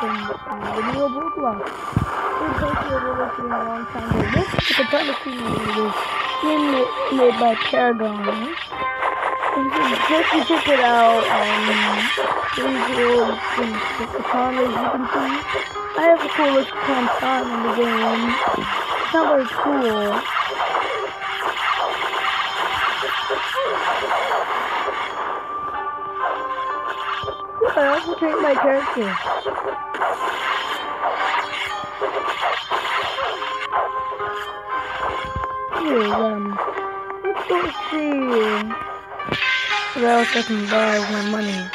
video Roblox. We've posted Roblox in a long time ago. This is a ton of game made by Paragon. Just to check it out, the comment, as you can see. I have the coolest time in the game. It's not very cool. I also change my character. Here, let's go see what else I can buy with my money.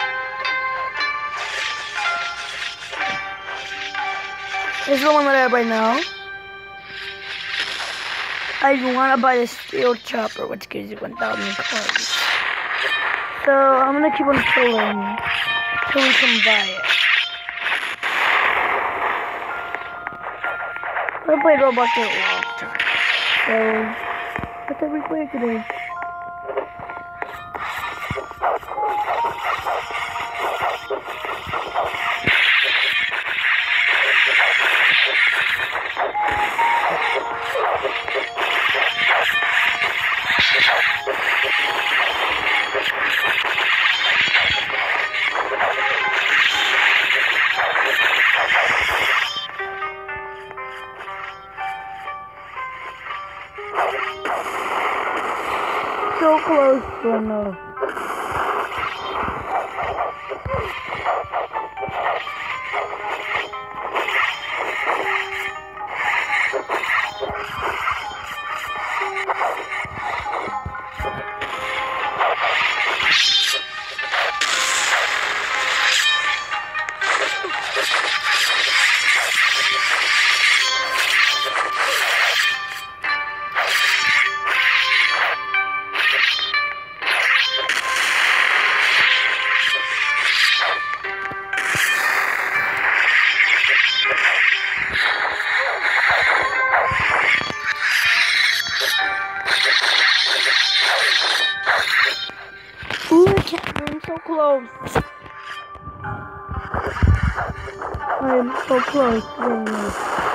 This is the one that I have right now. I want to buy the steel chopper, which gives you 1,000 coins. So I'm gonna keep on killing till we can buy it. I played Roblox for a long time, so let's have we play today. So close to enough. I'm so close. I am so close to getting this.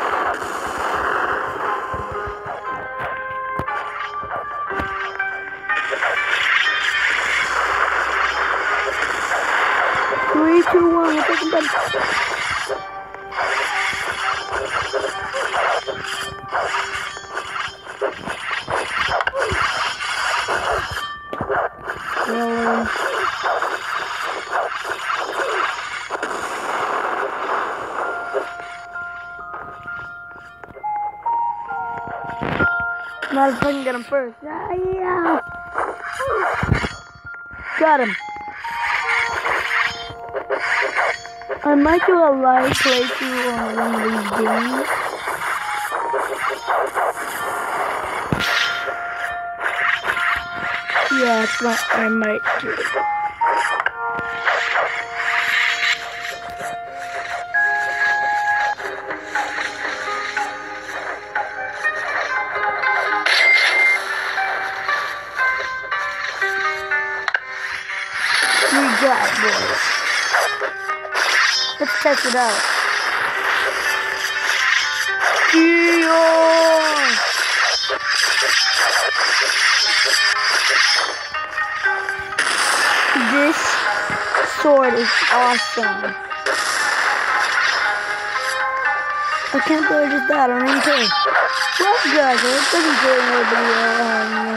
Three, two, one. We're taking them. Not if I can get him first. Yeah. Got him. I might do a live playthrough on one of these games. Yeah, it's what I might do. Let's test it out. Dion! This sword is awesome. I can't believe I just died. I don't even care. Well, guys, I hope you enjoyed another video.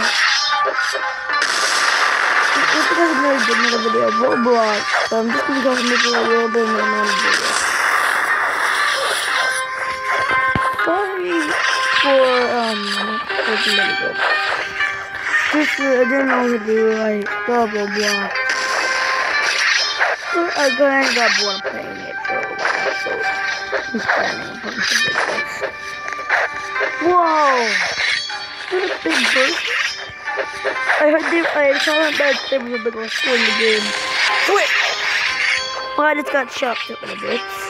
This is another video of Roblox, so I'm just going to go and make a little bit of another video. Sorry for the video. Just, I didn't know what to do, I love Roblox. I kind of got bored playing it for a while, so I'm planning on putting some videos. Whoa! What a big burst. I saw that there was a big one in the game. Quick! Well, I just got chopped up in a bit.